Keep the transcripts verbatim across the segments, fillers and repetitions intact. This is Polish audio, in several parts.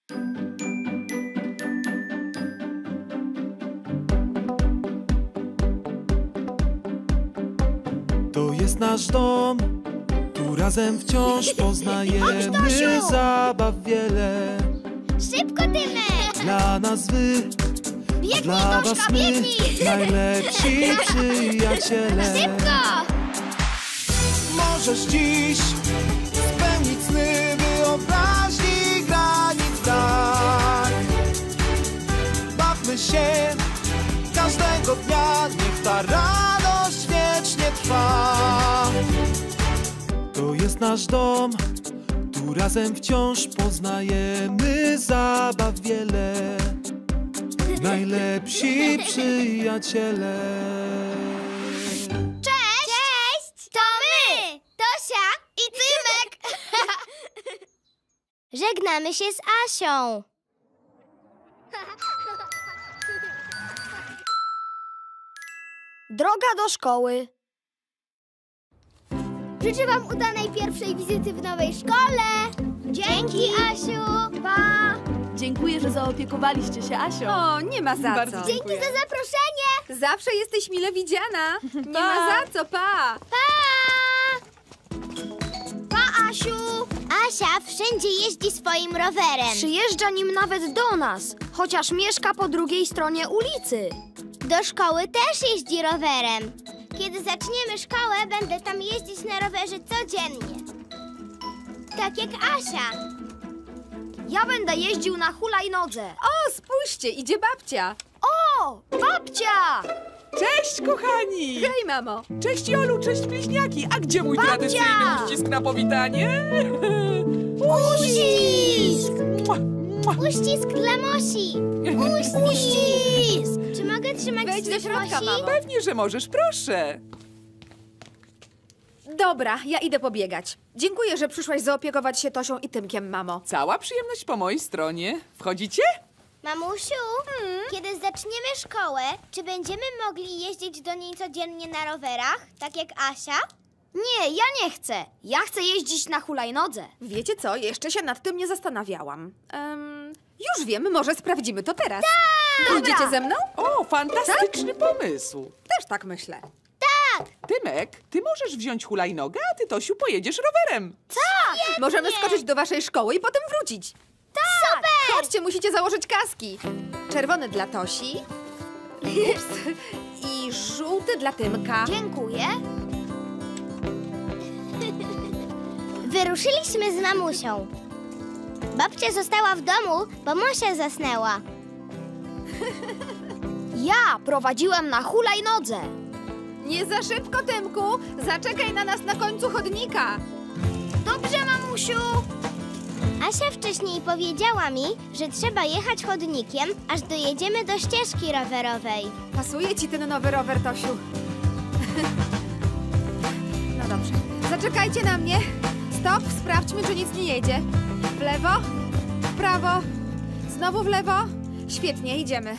To jest nasz dom, tu razem wciąż poznajemy zabaw wiele. Szybko, Tymek! Dla nas wy, Biegnij, dla was Toszka, my, biegnij! najlepsi przyjaciele. Szybko! Możesz dziś spełnić sny wyobraźni granic brak. Bawmy się każdego dnia, niech ta radość wiecznie trwa. To jest nasz dom, tu razem wciąż poznajemy zabaw wiele. Najlepsi przyjaciele. Cześć! Cześć! To my! Tosia i Tymek! Żegnamy się z Asią. Droga do szkoły. Życzę wam udanej pierwszej wizyty w nowej szkole. Dzięki, Asiu. Pa! Dziękuję, że zaopiekowaliście się Asią. O, nie ma za Bardzo co. Dzięki za zaproszenie. Zawsze jesteś mile widziana. Nie ma za co, pa! Pa! Pa, Asiu. Asia wszędzie jeździ swoim rowerem. Przyjeżdża nim nawet do nas, chociaż mieszka po drugiej stronie ulicy. Do szkoły też jeździ rowerem. Kiedy zaczniemy szkołę, będę tam jeździć na rowerze codziennie. Tak jak Asia. Ja będę jeździł na hulajnodze. O, spójrzcie, idzie babcia. O, babcia! Cześć, kochani! Hej, mamo. Cześć, Jolu, cześć, bliźniaki! A gdzie mój Babcia! tradycyjny uścisk na powitanie? Uścisk! Mua, mua. Uścisk dla Mosi! Uścisk! Czy mogę trzymać Wejdź do ścisk środka, Mosi? mamo. Pewnie, że możesz, proszę. Dobra, ja idę pobiegać. Dziękuję, że przyszłaś zaopiekować się Tosią i Tymkiem, mamo. Cała przyjemność po mojej stronie. Wchodzicie? Mamusiu, kiedy zaczniemy szkołę, czy będziemy mogli jeździć do niej codziennie na rowerach, tak jak Asia? Nie, ja nie chcę. Ja chcę jeździć na hulajnodze. Wiecie co? Jeszcze się nad tym nie zastanawiałam. Um, już wiem, może sprawdzimy to teraz. Tak! Idziecie ze mną? O, fantastyczny pomysł. Też tak myślę. Tymek, ty możesz wziąć hulajnogę, a ty, Tosiu, pojedziesz rowerem. Możemy skoczyć do waszej szkoły i potem wrócić. Tak! Chodźcie, musicie założyć kaski. Czerwony dla Tosi. Ups. I żółty dla Tymka. Dziękuję. Wyruszyliśmy z mamusią. Babcia została w domu, bo Mosia zasnęła. Ja prowadziłem na hulajnodze. Nie za szybko, Tymku. Zaczekaj na nas na końcu chodnika. Dobrze, mamusiu. Asia wcześniej powiedziała mi, że trzeba jechać chodnikiem, aż dojedziemy do ścieżki rowerowej. Pasuje ci ten nowy rower, Tosiu. No dobrze. Zaczekajcie na mnie. Stop, sprawdźmy, czy nic nie jedzie. W lewo, w prawo, znowu w lewo. Świetnie, idziemy.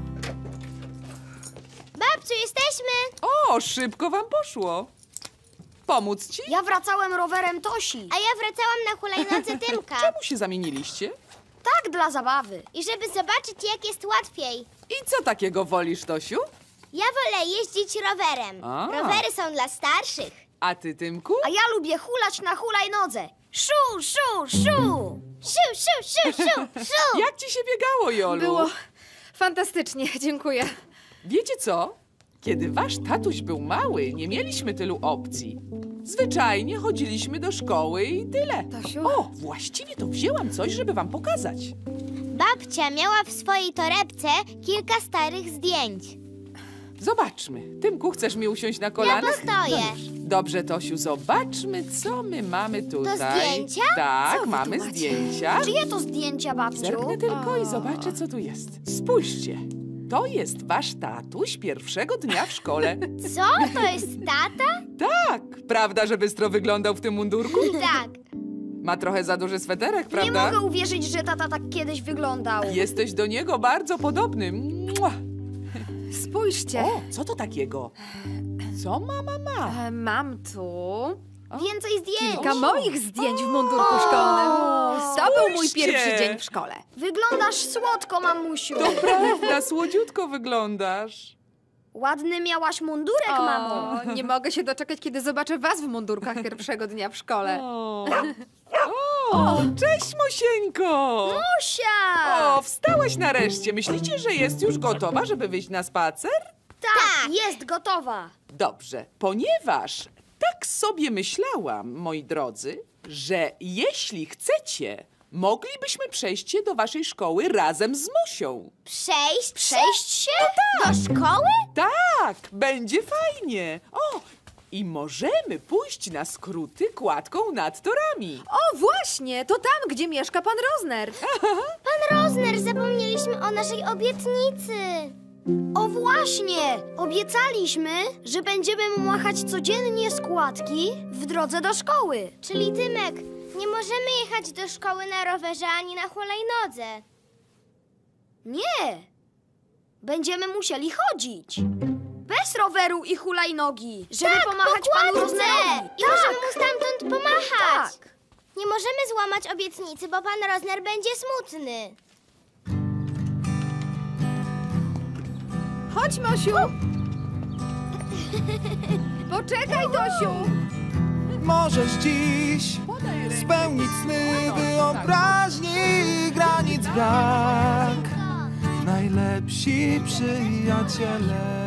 Babciu, jesteśmy! O, szybko wam poszło. Pomóc ci? Ja wracałem rowerem Tosi. A ja wracałam na hulajnodze Tymka. Czemu się zamieniliście? Tak, dla zabawy. I żeby zobaczyć, jak jest łatwiej. I co takiego wolisz, Tosiu? Ja wolę jeździć rowerem. A. Rowery są dla starszych. A ty, Tymku? A ja lubię hulać na hulajnodze. Szu, szu, szu. Siu, siu, siu, siu, siu. Jak ci się biegało, Jolu? Było fantastycznie, dziękuję. Wiecie co? Kiedy wasz tatuś był mały, nie mieliśmy tylu opcji. Zwyczajnie chodziliśmy do szkoły i tyle. Tosiu? O, właściwie to wzięłam coś, żeby wam pokazać. Babcia miała w swojej torebce kilka starych zdjęć. Zobaczmy. Tymku, chcesz mi usiąść na Ja kolanach? postoję. Dobrze, Tosiu, zobaczmy, co my mamy tutaj. zdjęcia? Tak, Co wy mamy tu macie? zdjęcia. Czyje to zdjęcia, babciu? Zerknę tylko i zobaczę, co tu jest. Spójrzcie. To jest wasz tatuś pierwszego dnia w szkole. Co? To jest tata? Tak, prawda, że bystro wyglądał w tym mundurku? Tak. Ma trochę za duży sweterek, Nie prawda? mogę uwierzyć, że tata tak kiedyś wyglądał. Jesteś do niego bardzo podobny. Mua. Spójrzcie. O, co to takiego? Co mama ma? E, Mam tu Więcej zdjęć. Kilka moich zdjęć w mundurku szkolnym. To był mój spójrzcie. pierwszy dzień w szkole. Wyglądasz słodko, mamusiu. To prawda, słodziutko wyglądasz. Ładny miałaś mundurek, mamo. O, nie mogę się doczekać, kiedy zobaczę was w mundurkach pierwszego dnia w szkole. O, o cześć, Mosieńko! Musia! O, wstałaś nareszcie. Myślicie, że jest już gotowa, żeby wyjść na spacer? Tak, jest gotowa. Dobrze, ponieważ tak sobie myślałam, moi drodzy, że jeśli chcecie, moglibyśmy przejść się do waszej szkoły razem z Mosią. Przejść? Przejść się? Do szkoły? Tak, będzie fajnie. O, i możemy pójść na skróty kładką nad torami. O, właśnie, to tam, gdzie mieszka pan Rozner. Pan Rozner, zapomnieliśmy o naszej obietnicy. O właśnie! Obiecaliśmy, że będziemy mu machać codziennie składki w drodze do szkoły. Czyli Tymek, nie możemy jechać do szkoły na rowerze ani na hulajnodze. Nie! Będziemy musieli chodzić. Bez roweru i hulajnogi, żeby Tak, pomachać po panu kładce. Roznerowi. I możemy mu stamtąd pomachać. Tak. Nie możemy złamać obietnicy, bo pan Rozner będzie smutny. Chodź, Mosiu. Poczekaj, Tosiu. Możesz dziś spełnić sny wyobraźni, granic brak. Najlepsi przyjaciele.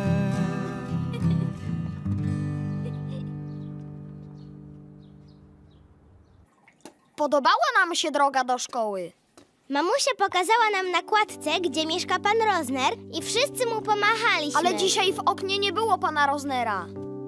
Podobała nam się droga do szkoły. Mamusia pokazała nam na kładce, gdzie mieszka pan Rozner i wszyscy mu pomachaliśmy. Ale dzisiaj w oknie nie było pana Roznera.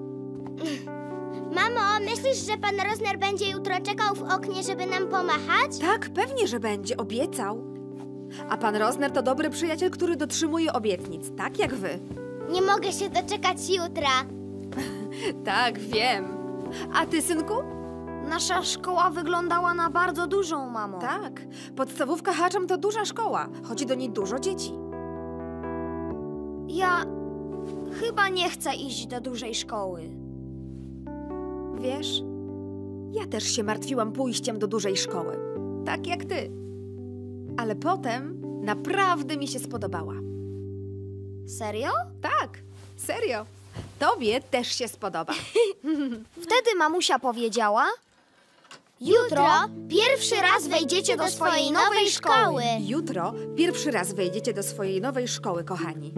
Mamo, myślisz, że pan Rozner będzie jutro czekał w oknie, żeby nam pomachać? Tak, pewnie, że będzie, obiecał. A pan Rozner to dobry przyjaciel, który dotrzymuje obietnic, tak jak wy. Nie mogę się doczekać jutra. Tak, wiem. A ty, synku? Nasza szkoła wyglądała na bardzo dużą, mamo. Tak. Podstawówka Haczam to duża szkoła. Chodzi do niej dużo dzieci. Ja chyba nie chcę iść do dużej szkoły. Wiesz, ja też się martwiłam pójściem do dużej szkoły. Tak jak ty. Ale potem naprawdę mi się spodobała. Serio? Tak, serio. Tobie też się spodoba. Wtedy mamusia powiedziała: jutro pierwszy raz wejdziecie do swojej nowej szkoły. Jutro pierwszy raz wejdziecie do swojej nowej szkoły, kochani.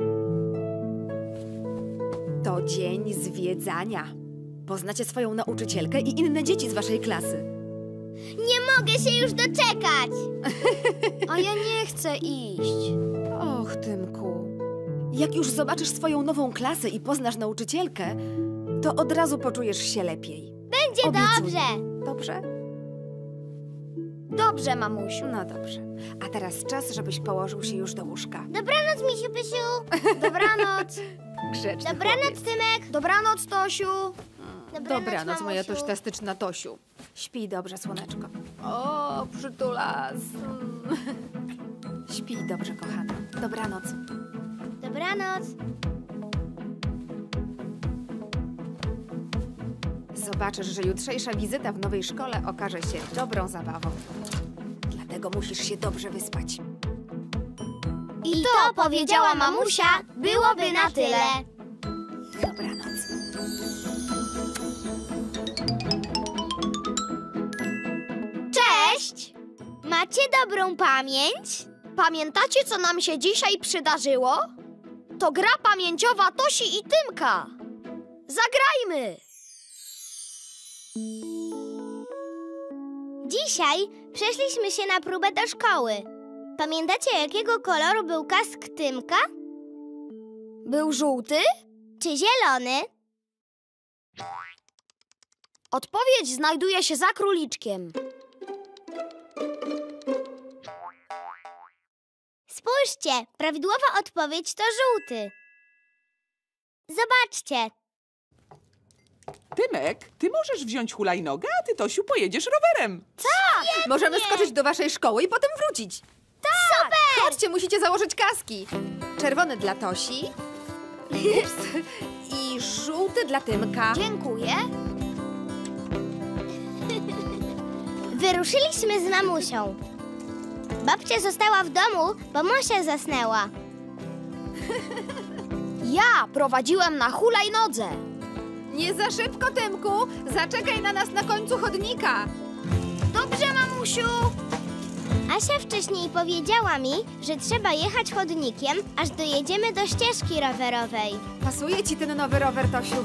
To dzień zwiedzania. Poznacie swoją nauczycielkę i inne dzieci z waszej klasy. Nie mogę się już doczekać. A ja nie chcę iść. Och, Tymku. Jak już zobaczysz swoją nową klasę i poznasz nauczycielkę, to od razu poczujesz się lepiej. Będzie Obiecuję. dobrze. Dobrze? Dobrze, mamusiu. No dobrze. A teraz czas, żebyś położył się już do łóżka. Dobranoc, misiu pysiu. Dobranoc. Grzeczny Dobranoc, chłopiec. Tymek. Dobranoc, Tosiu. Dobranoc, Dobranoc, moja mamusiu. tośtastyczna Tosiu. Śpij dobrze, słoneczko. O, przytulas. Mm. Śpij dobrze, kochana. Dobranoc. Dobranoc. Zobaczysz, że jutrzejsza wizyta w nowej szkole okaże się dobrą zabawą. Dlatego musisz się dobrze wyspać. I to, powiedziała mamusia, byłoby na tyle. Dobranoc. Cześć! Macie dobrą pamięć? Pamiętacie, co nam się dzisiaj przydarzyło? To gra pamięciowa Tosi i Tymka. Zagrajmy! Dzisiaj przeszliśmy się na próbę do szkoły. Pamiętacie, jakiego koloru był kask Tymka? Był żółty? Czy zielony? Odpowiedź znajduje się za króliczkiem. Spójrzcie, prawidłowa odpowiedź to żółty. Zobaczcie. Tymek, ty możesz wziąć hulajnogę, a ty, Tosiu, pojedziesz rowerem. Możemy skoczyć do waszej szkoły i potem wrócić. Tak! Super! Chodźcie, musicie założyć kaski. Czerwony dla Tosi. Ups. I żółty dla Tymka. Dziękuję. Wyruszyliśmy z mamusią. Babcia została w domu, bo Mosia zasnęła. Ja prowadziłem na hulajnodze. Nie za szybko, Tymku! Zaczekaj na nas na końcu chodnika! Dobrze, mamusiu! Asia wcześniej powiedziała mi, że trzeba jechać chodnikiem, aż dojedziemy do ścieżki rowerowej. Pasuje ci ten nowy rower, Tosiu.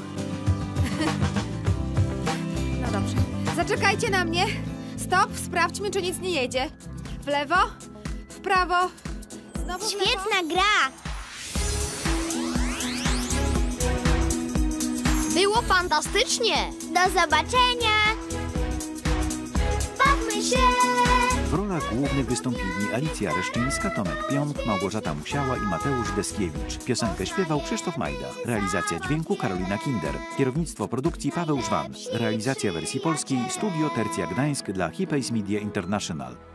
No dobrze. Zaczekajcie na mnie. Stop, sprawdźmy, czy nic nie jedzie. W lewo, w prawo, znowu w lewo. Świetna gra! Było fantastycznie! Do zobaczenia! Bawmy się! W rolach głównych wystąpili Alicja Reszczyńska, Tomek Pionk, Małgorzata Musiała i Mateusz Deskiewicz. Piosenkę śpiewał Krzysztof Majda. Realizacja dźwięku Karolina Kinder. Kierownictwo produkcji Paweł Żwan. Realizacja wersji polskiej Studio Tercja Gdańsk dla Hipays Media International.